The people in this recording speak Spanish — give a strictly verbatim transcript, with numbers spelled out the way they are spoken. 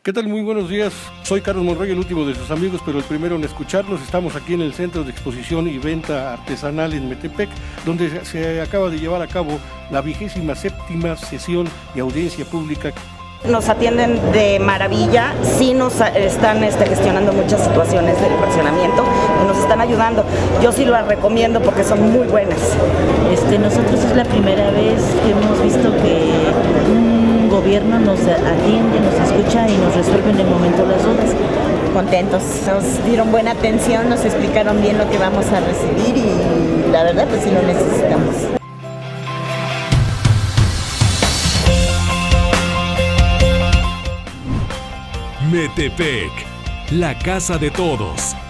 ¿Qué tal? Muy buenos días. Soy Carlos Monroy, el último de sus amigos, pero el primero en escucharlos. Estamos aquí en el Centro de Exposición y Venta Artesanal en Metepec, donde se acaba de llevar a cabo la vigésima séptima sesión y audiencia pública. Nos atienden de maravilla, sí nos están este, gestionando muchas situaciones del fraccionamiento y nos están ayudando. Yo sí las recomiendo porque son muy buenas. Este, nosotros es la primera vez que hemos visto que un gobierno nos atiende, nos escucha y nos resuelve en el momento las dudas. Contentos, nos dieron buena atención, nos explicaron bien lo que vamos a recibir y la verdad pues sí lo necesitamos. Metepec, la casa de todos.